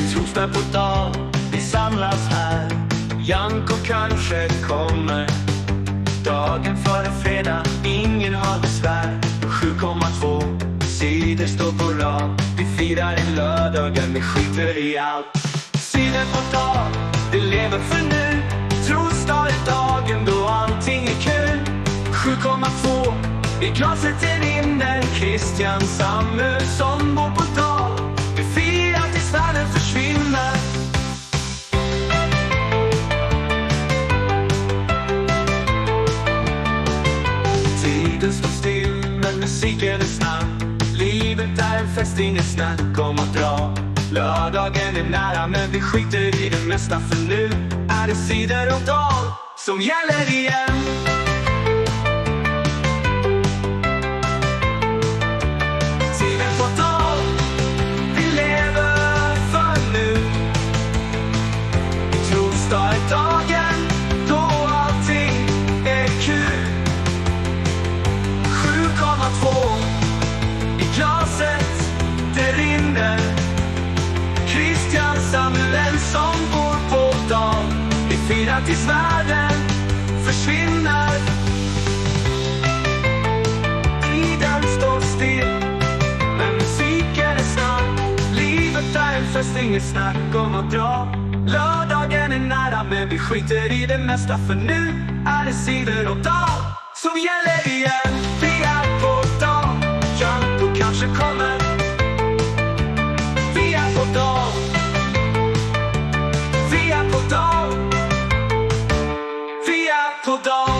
Torsdag på dag, vi samlas här. Janko kanske kommer. Dagen före fredag, ingen har besvär. 7,2 sidor står på rad. Vi firar en lördagen, vi skiter i allt. Sidor på dag, det lever för nu. Torsdag är dagen då allting är kul. 7,2 i glaset det rinner. Christian Samuelsson bor på dag. Vi firar tills världen försvinner. Tiden står still men musiken är snabb. Livet är en fest, inget snack om att dra. Lördagen är nära men vi skiter i det mesta. För nu är det sidor och dag som gäller igen. Sidor på dag, vi lever för nu. Torsdag är dagen då allting är kul. 7,2 i glaset det rinner. Christian Samuelsson bor på dag. Vi firar tills världen försvinner. Tiden står still men musiken är snabb. Livet är en fest, inget snack om att dra. Lördagen är nära men vi skiter i det mesta. För nu är det sidor och dag som gäller igen. Vi är på dag, Janko kanske kommer. Vi är på dag. Vi är på dag. Vi är på dag.